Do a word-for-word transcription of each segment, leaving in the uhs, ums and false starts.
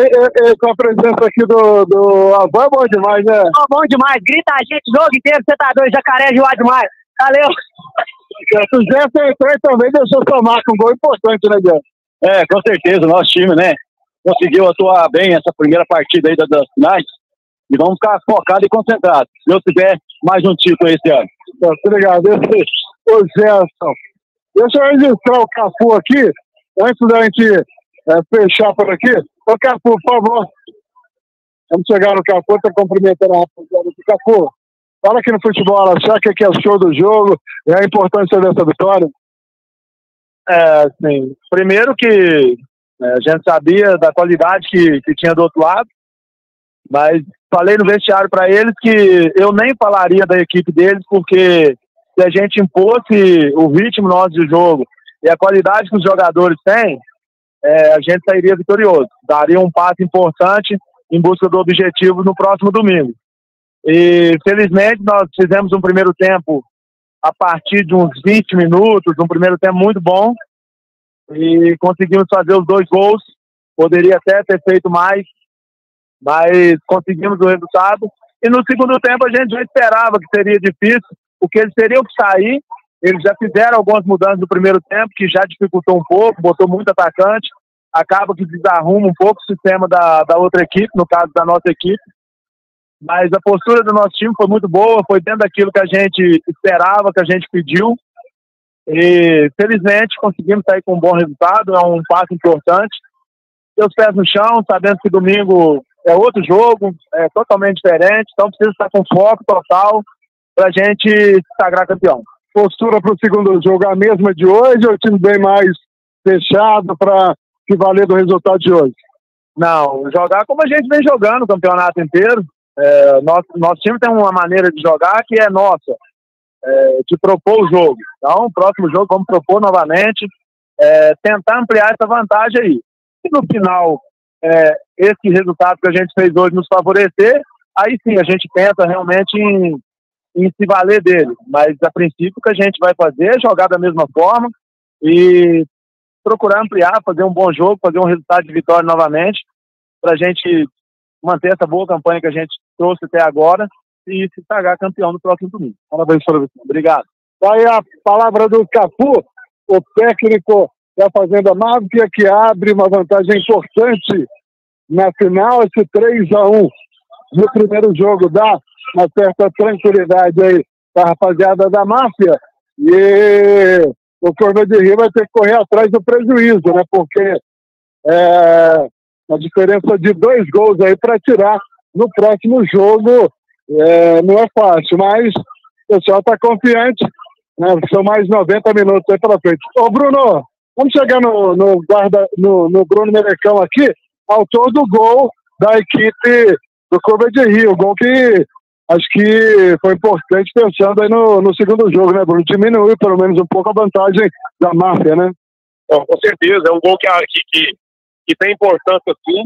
e, e, com a presença aqui do, do avô é bom demais, né? Oh, bom demais, grita a gente o jogo inteiro, você tá doido, Jacaré de lá demais. Valeu! O Gerson entrou e também deixou sua marca, um gol importante, né, Gerson? É, com certeza, o nosso time, né, conseguiu atuar bem essa primeira partida aí das, das finais, e vamos ficar focados e concentrados, se Deus tiver mais um título esse ano. Muito obrigado. Ô, Gerson, deixa eu registrar o Cafu aqui, antes da gente é, fechar por aqui. Ô, Cafu, por favor, vamos chegar no Cafu, tá cumprimentando a rapaziada aqui. Cafu, fala aqui no Futebol Araxá, o que é o show do jogo e a importância dessa vitória. É, assim, primeiro que né, a gente sabia da qualidade que, que tinha do outro lado, mas falei no vestiário para eles que eu nem falaria da equipe deles, porque se a gente impôsse o ritmo nosso de jogo e a qualidade que os jogadores têm, é, a gente sairia vitorioso, daria um passo importante em busca do objetivo no próximo domingo. E felizmente nós fizemos um primeiro tempo a partir de uns vinte minutos, um primeiro tempo muito bom, e conseguimos fazer os dois gols. Poderia até ter feito mais, mas conseguimos o resultado. E no segundo tempo a gente já esperava que seria difícil, porque eles teriam que sair. Eles já fizeram algumas mudanças no primeiro tempo, que já dificultou um pouco, botou muito atacante, acaba que desarruma um pouco o sistema da, da outra equipe, no caso da nossa equipe. Mas a postura do nosso time foi muito boa, foi dentro daquilo que a gente esperava, que a gente pediu. E felizmente conseguimos sair com um bom resultado, é um passo importante. Ter os pés no chão, sabendo que domingo é outro jogo, é totalmente diferente, então precisa estar com foco total para a gente se sagrar campeão. Postura para o segundo jogo a mesma de hoje ou o time bem mais fechado para se valer do resultado de hoje? Não, jogar como a gente vem jogando o campeonato inteiro. É, nosso, nosso time tem uma maneira de jogar que é nossa, é, de propor o jogo. Então, o próximo jogo vamos propor novamente, é, tentar ampliar essa vantagem aí. E no final, é, esse resultado que a gente fez hoje nos favorecer, aí sim a gente pensa realmente em, em se valer dele. Mas, a princípio, o que a gente vai fazer é jogar da mesma forma e procurar ampliar, fazer um bom jogo, fazer um resultado de vitória novamente, para a gente manter essa boa campanha que a gente trouxe até agora e se sagrar campeão no próximo domingo. Parabéns, senhor. Obrigado. Aí a palavra do Cafu, o técnico da Fazenda Mávia, que abre uma vantagem importante na final, esse três a um no primeiro jogo dá uma certa tranquilidade aí para a rapaziada da Máfia, e o Corva de Rio vai ter que correr atrás do prejuízo, né? Porque é uma diferença de dois gols aí para tirar no próximo jogo, é, não é fácil, mas o pessoal está confiante, né? São mais noventa minutos aí pela frente. Ô Bruno, vamos chegar no, no, guarda, no, no Bruno Melecão aqui, autor do gol da equipe do Corva de Rio, gol que acho que foi importante pensando aí no, no segundo jogo, né, Bruno? Diminuiu pelo menos um pouco a vantagem da Máfia, né? Bom, com certeza, é um gol que, que, que tem importância sim.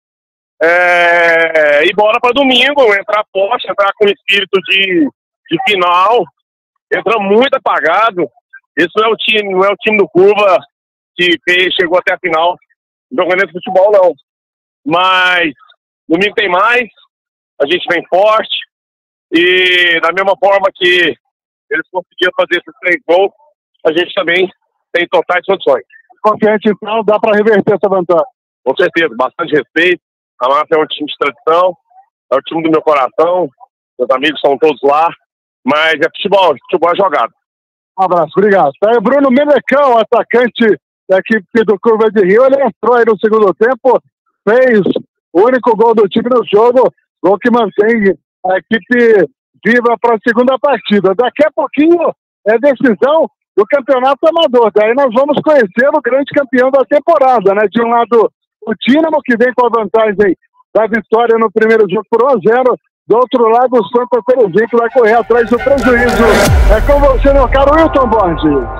É, e bora para domingo, entrar forte, entrar com espírito de, de final, entra muito apagado. Esse não é o time, não é o time do Curva que fez, chegou até a final jogando esse futebol, não. Mas domingo tem mais, a gente vem forte, e da mesma forma que eles conseguiram fazer esses três gols, a gente também tem totais condições. Confiante, então, dá para reverter essa vantagem? Com certeza, bastante respeito. A Máfia é um time de tradição, é o time do meu coração, meus amigos são todos lá, mas é futebol, futebol é jogado. Um abraço, obrigado. Tá aí Bruno Melecão, atacante da equipe do Curva de Rio, ele entrou aí no segundo tempo, fez o único gol do time no jogo, gol que mantém a equipe viva para a segunda partida. Daqui a pouquinho é decisão do campeonato amador. Daí nós vamos conhecer o grande campeão da temporada, né? De um lado, o Dínamo, que vem com a vantagem da vitória no primeiro jogo por um a zero. Do outro lado, o Santa Terezinha, que vai correr atrás do prejuízo. É com você, meu caro Wilton Borges.